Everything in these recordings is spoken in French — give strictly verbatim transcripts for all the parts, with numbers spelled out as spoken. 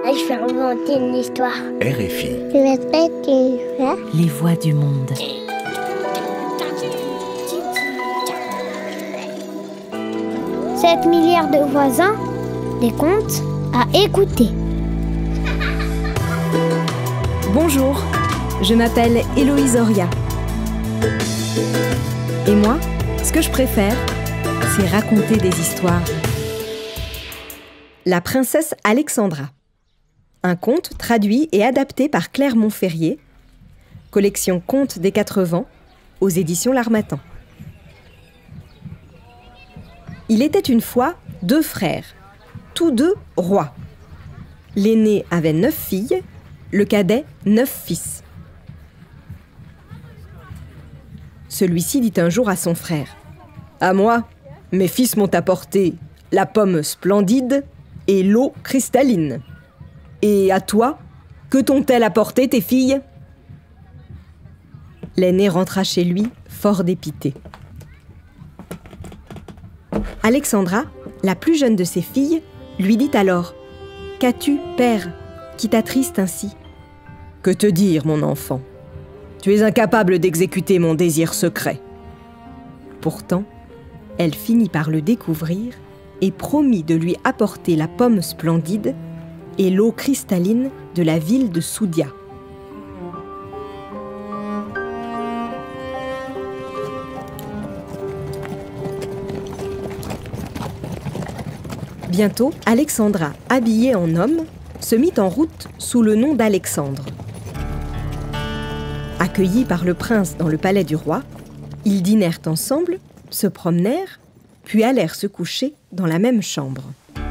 Je vais inventer une histoire. R F I. Je vais mettre une histoire. Les voix du monde. sept milliards de voisins, des contes à écouter. Bonjour, je m'appelle Héloïse Oria. Et moi, ce que je préfère, c'est raconter des histoires. La princesse Alexandra. Un conte traduit et adapté par Claire Montferrier. Collection Contes des Quatre Vents, aux éditions L'Harmattan. Il était une fois deux frères, tous deux rois. L'aîné avait neuf filles, le cadet neuf fils. Celui-ci dit un jour à son frère : « À moi, mes fils m'ont apporté la pomme splendide et l'eau cristalline. Et à toi, que t'ont-elles apporté tes filles ?» L'aîné rentra chez lui, fort dépité. Alexandra, la plus jeune de ses filles, lui dit alors : « Qu'as-tu, père, qui t'attriste ainsi ?»« Que te dire, mon enfant ? Tu es incapable d'exécuter mon désir secret. » Pourtant, elle finit par le découvrir et promit de lui apporter la pomme splendide et l'eau cristalline de la ville de Soudia. Bientôt, Alexandra, habillée en homme, se mit en route sous le nom d'Alexandre. Accueillis par le prince dans le palais du roi, ils dînèrent ensemble, se promenèrent, puis allèrent se coucher dans la même chambre.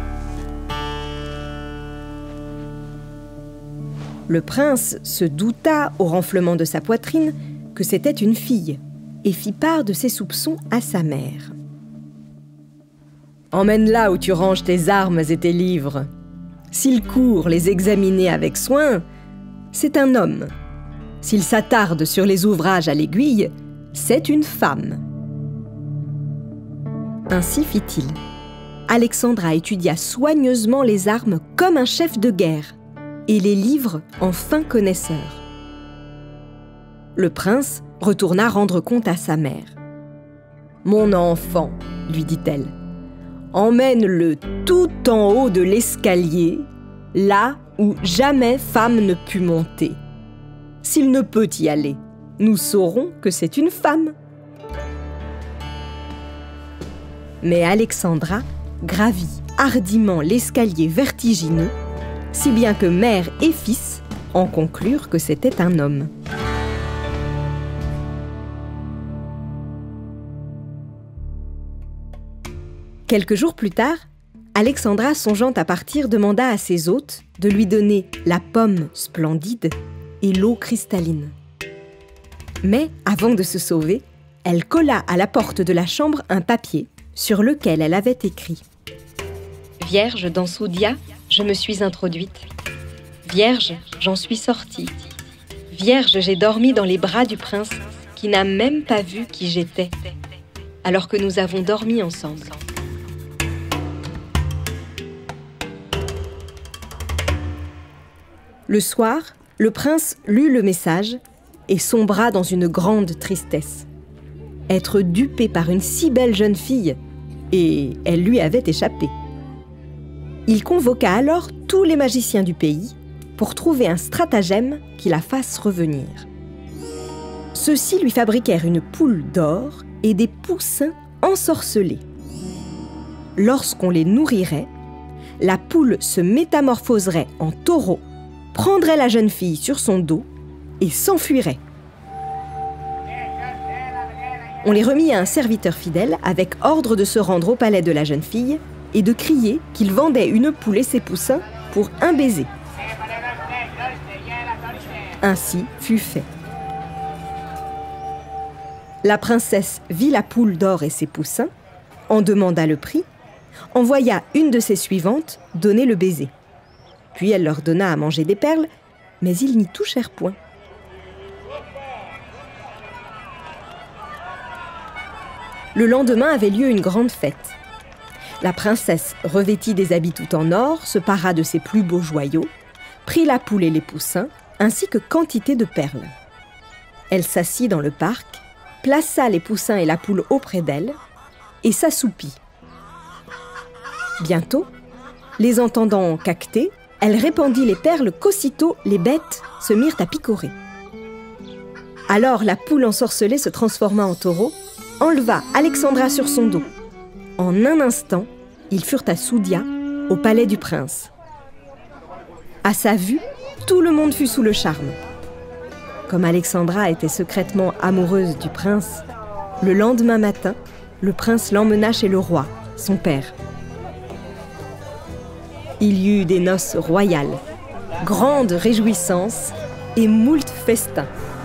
Le prince se douta, au renflement de sa poitrine, que c'était une fille, et fit part de ses soupçons à sa mère. « Emmène-la où tu ranges tes armes et tes livres. S'il court les examiner avec soin, c'est un homme. S'il s'attarde sur les ouvrages à l'aiguille, c'est une femme. » Ainsi fit-il. Alexandra étudia soigneusement les armes comme un chef de guerre, et les livres en fin connaisseur. Le prince retourna rendre compte à sa mère. « Mon enfant, lui dit-elle, emmène-le tout en haut de l'escalier, là où jamais femme ne put monter. S'il ne peut y aller, nous saurons que c'est une femme. » Mais Alexandra gravit hardiment l'escalier vertigineux, si bien que mère et fils en conclurent que c'était un homme. Quelques jours plus tard, Alexandra, songeant à partir, demanda à ses hôtes de lui donner la pomme splendide et l'eau cristalline. Mais, avant de se sauver, elle colla à la porte de la chambre un papier sur lequel elle avait écrit : « Vierge dans Soudia, je me suis introduite. Vierge, j'en suis sortie. Vierge, j'ai dormi dans les bras du prince qui n'a même pas vu qui j'étais, alors que nous avons dormi ensemble. » Le soir, le prince lut le message et sombra dans une grande tristesse. Être dupé par une si belle jeune fille, et elle lui avait échappé. Il convoqua alors tous les magiciens du pays pour trouver un stratagème qui la fasse revenir. Ceux-ci lui fabriquèrent une poule d'or et des poussins ensorcelés. Lorsqu'on les nourrirait, la poule se métamorphoserait en taureau, prendrait la jeune fille sur son dos et s'enfuirait. On les remit à un serviteur fidèle avec ordre de se rendre au palais de la jeune fille et de crier qu'il vendait une poule et ses poussins pour un baiser. Ainsi fut fait. La princesse vit la poule d'or et ses poussins, en demanda le prix, envoya une de ses suivantes donner le baiser. Puis elle leur donna à manger des perles, mais ils n'y touchèrent point. Le lendemain avait lieu une grande fête. La princesse revêtit des habits tout en or, se para de ses plus beaux joyaux, prit la poule et les poussins, ainsi que quantité de perles. Elle s'assit dans le parc, plaça les poussins et la poule auprès d'elle, et s'assoupit. Bientôt, les entendant caqueter, elle répandit les perles qu'aussitôt les bêtes se mirent à picorer. Alors la poule ensorcelée se transforma en taureau, enleva Alexandra sur son dos. En un instant, ils furent à Soudia, au palais du prince. À sa vue, tout le monde fut sous le charme. Comme Alexandra était secrètement amoureuse du prince, le lendemain matin, le prince l'emmena chez le roi, son père. Il y eut des noces royales, grande réjouissance et moult festins.